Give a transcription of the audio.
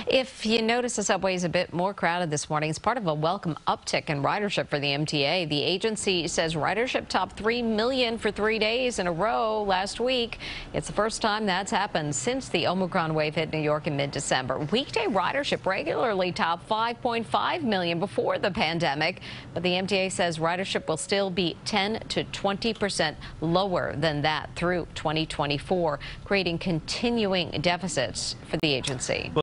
If you notice the subway is a bit more crowded this morning, it's part of a welcome uptick in ridership for the MTA. The agency says ridership topped 3 million for 3 days in a row last week. It's the first time that's happened since the Omicron wave hit New York in mid-December. Weekday ridership regularly topped 5.5 million before the pandemic, but the MTA says ridership will still be 10 to 20% lower than that through 2024, creating continuing deficits for the agency.